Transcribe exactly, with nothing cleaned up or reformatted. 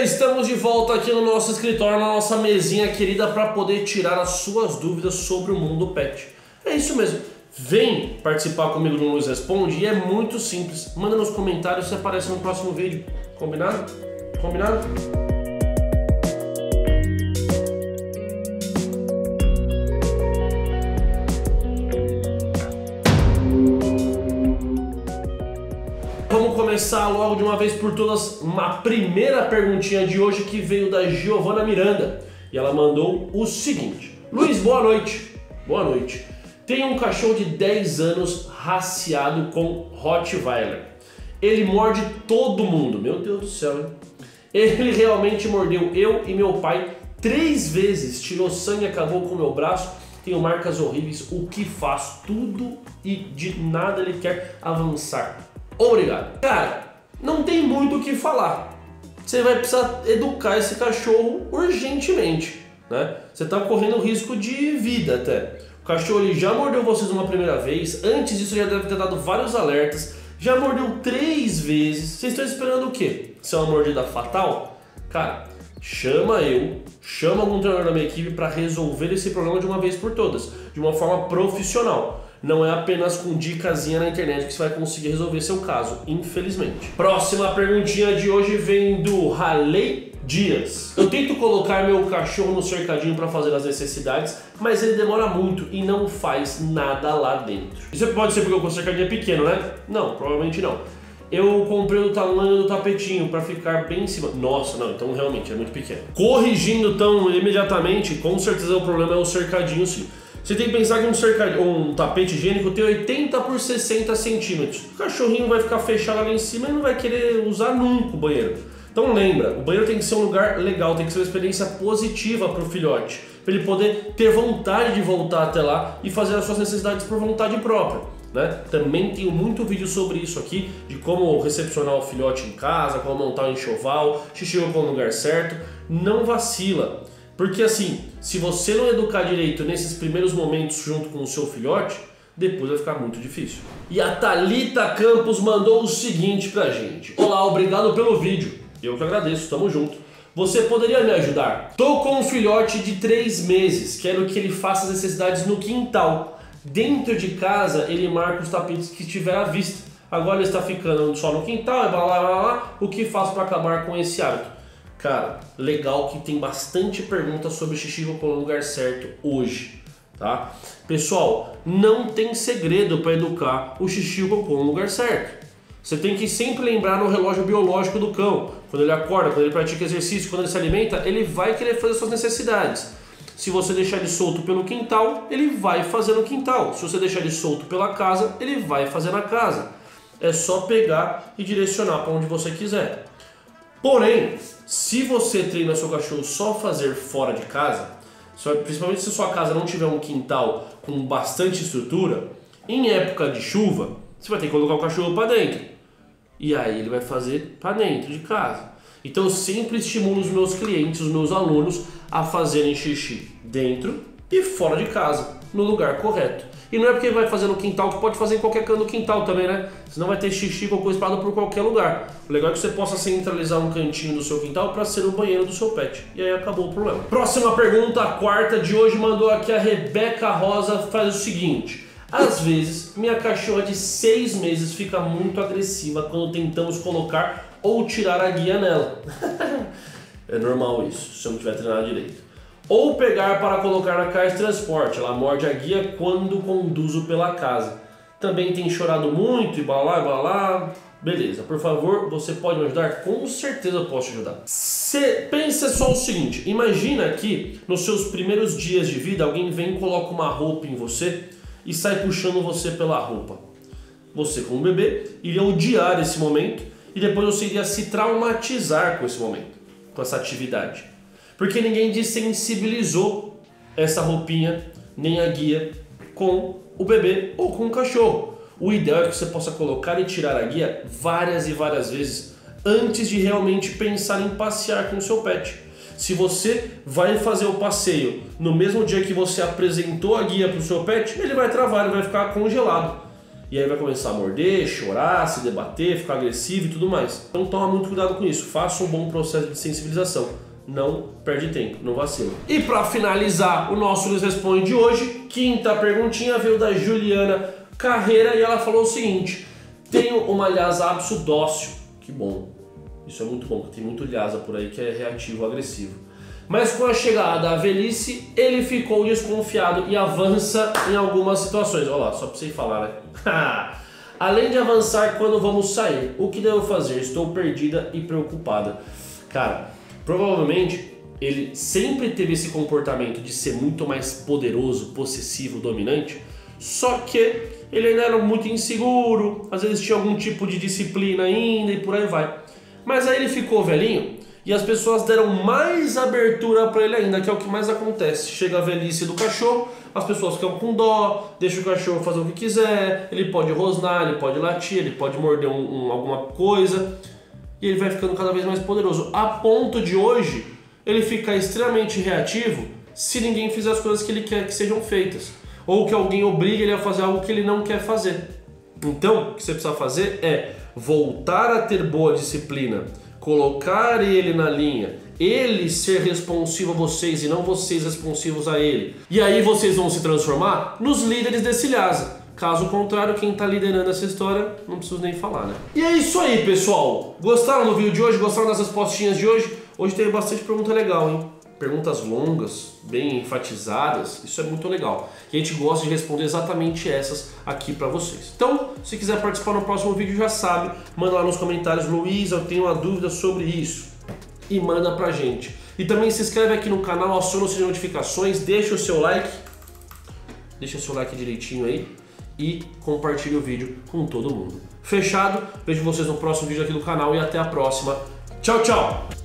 estamos de volta aqui no nosso escritório, na nossa mesinha querida, para poder tirar as suas dúvidas sobre o mundo pet. É isso mesmo. Vem participar comigo no Luiz Responde e é muito simples. Manda nos comentários se aparece no próximo vídeo. Combinado? Combinado? Vamos começar logo de uma vez por todas uma primeira perguntinha de hoje que veio da Giovana Miranda. E ela mandou o seguinte: Luiz, boa noite. Boa noite. Tenho um cachorro de dez anos raciado com Rottweiler. Ele morde todo mundo. Meu Deus do céu, hein? Ele realmente mordeu eu e meu pai três vezes. Tirou sangue, acabou com o meu braço. Tenho marcas horríveis. O que faço? Tudo e de nada ele quer avançar. Obrigado. Cara, não tem muito o que falar. Você vai precisar educar esse cachorro urgentemente, né? Você está correndo risco de vida até. O cachorro ele já mordeu vocês uma primeira vez. Antes disso já deve ter dado vários alertas. Já mordeu três vezes. Vocês estão esperando o quê? Se é uma mordida fatal? Cara, chama eu, chama algum treinador da minha equipe para resolver esse problema de uma vez por todas, de uma forma profissional. Não é apenas com dicasinha na internet que você vai conseguir resolver seu caso, infelizmente. Próxima perguntinha de hoje vem do Raleigh Dias. Eu tento colocar meu cachorro no cercadinho para fazer as necessidades, mas ele demora muito e não faz nada lá dentro. Isso pode ser porque o cercadinho é pequeno, né? Não, provavelmente não. Eu comprei o tamanho do tapetinho para ficar bem em cima. Nossa, não, então realmente é muito pequeno. Corrigindo tão imediatamente, com certeza o problema é o cercadinho, sim. Você tem que pensar que um, cercadinho, um tapete higiênico tem oitenta por sessenta centímetros. O cachorrinho vai ficar fechado ali em cima e não vai querer usar nunca o banheiro. Então lembra, o banheiro tem que ser um lugar legal, tem que ser uma experiência positiva para o filhote, para ele poder ter vontade de voltar até lá e fazer as suas necessidades por vontade própria, né? Também tenho muito vídeo sobre isso aqui, de como recepcionar o filhote em casa, como montar um enxoval, xixi no lugar certo. Não vacila. Porque assim, se você não educar direito nesses primeiros momentos junto com o seu filhote, depois vai ficar muito difícil. E a Thalita Campos mandou o seguinte pra gente: olá, obrigado pelo vídeo. Eu que agradeço, tamo junto. Você poderia me ajudar? Tô com um filhote de três meses, quero que ele faça as necessidades no quintal. Dentro de casa ele marca os tapetes que tiver à vista. Agora ele está ficando só no quintal e blá blá blá blá. O que faço para acabar com esse hábito? Cara, legal que tem bastante perguntas sobre xixi no lugar certo hoje, tá? Pessoal, não tem segredo para educar o xixi no lugar certo. Você tem que sempre lembrar no relógio biológico do cão. Quando ele acorda, quando ele pratica exercício, quando ele se alimenta, ele vai querer fazer suas necessidades. Se você deixar ele solto pelo quintal, ele vai fazer no quintal. Se você deixar ele solto pela casa, ele vai fazer na casa. É só pegar e direcionar para onde você quiser. Porém, se você treina seu cachorro só fazer fora de casa, principalmente se sua casa não tiver um quintal com bastante estrutura, em época de chuva, você vai ter que colocar o cachorro para dentro. E aí ele vai fazer para dentro de casa. Então eu sempre estimulo os meus clientes, os meus alunos, a fazerem xixi dentro e fora de casa, no lugar correto. E não é porque vai fazer no quintal, que pode fazer em qualquer canto do quintal também, né? Senão vai ter xixi ou coisa espalhada por qualquer lugar. O legal é que você possa centralizar um cantinho do seu quintal para ser o banheiro do seu pet. E aí acabou o problema. Próxima pergunta, a quarta de hoje, mandou aqui a Rebeca Rosa, faz o seguinte: às vezes, minha cachorra de seis meses fica muito agressiva quando tentamos colocar ou tirar a guia nela. É normal isso, se eu não tiver treinado direito. Ou pegar para colocar na caixa de transporte. Ela morde a guia quando conduzo pela casa. Também tem chorado muito e balá, balá. Beleza, por favor, você pode me ajudar? Com certeza eu posso te ajudar. Cê pensa só o seguinte: imagina que nos seus primeiros dias de vida alguém vem e coloca uma roupa em você e sai puxando você pela roupa. Você, como bebê, iria odiar esse momento e depois você iria se traumatizar com esse momento, com essa atividade. Porque ninguém desensibilizou essa roupinha, nem a guia, com o bebê ou com o cachorro. O ideal é que você possa colocar e tirar a guia várias e várias vezes antes de realmente pensar em passear com o seu pet. Se você vai fazer o passeio no mesmo dia que você apresentou a guia para o seu pet, ele vai travar, ele vai ficar congelado. E aí vai começar a morder, chorar, se debater, ficar agressivo e tudo mais. Então toma muito cuidado com isso, faça um bom processo de sensibilização. Não perde tempo, não vacila. E para finalizar o nosso Luiz Responde de hoje, quinta perguntinha veio da Juliana Carreira e ela falou o seguinte: tenho uma lhasa abso dócil. Que bom, isso é muito bom, porque tem muito lhasa por aí que é reativo, agressivo. Mas com a chegada da velhice, ele ficou desconfiado e avança em algumas situações. Olha lá, só pra você falar, né? Além de avançar quando vamos sair, o que devo fazer? Estou perdida e preocupada. Cara, provavelmente ele sempre teve esse comportamento de ser muito mais poderoso, possessivo, dominante, só que ele ainda era muito inseguro, às vezes tinha algum tipo de disciplina ainda e por aí vai. Mas aí ele ficou velhinho e as pessoas deram mais abertura para ele ainda, que é o que mais acontece. Chega a velhice do cachorro, as pessoas ficam com dó, deixa o cachorro fazer o que quiser, ele pode rosnar, ele pode latir, ele pode morder um, um, alguma coisa, e ele vai ficando cada vez mais poderoso, a ponto de hoje ele ficar extremamente reativo se ninguém fizer as coisas que ele quer que sejam feitas, ou que alguém obrigue ele a fazer algo que ele não quer fazer. Então, o que você precisa fazer é voltar a ter boa disciplina, colocar ele na linha, ele ser responsivo a vocês e não vocês responsivos a ele. E aí vocês vão se transformar nos líderes desse lhasa. Caso contrário, quem está liderando essa história, não preciso nem falar, né? E é isso aí, pessoal. Gostaram do vídeo de hoje? Gostaram das respostinhas de hoje? Hoje teve bastante pergunta legal, hein? Perguntas longas, bem enfatizadas, isso é muito legal. E a gente gosta de responder exatamente essas aqui para vocês. Então, se quiser participar no próximo vídeo, já sabe, manda lá nos comentários: Luiz, eu tenho uma dúvida sobre isso. E manda pra gente. E também se inscreve aqui no canal, aciona o sininho de notificações, deixa o seu like, deixa o seu like direitinho aí e compartilha o vídeo com todo mundo. Fechado? Vejo vocês no próximo vídeo aqui do canal e até a próxima. Tchau, tchau!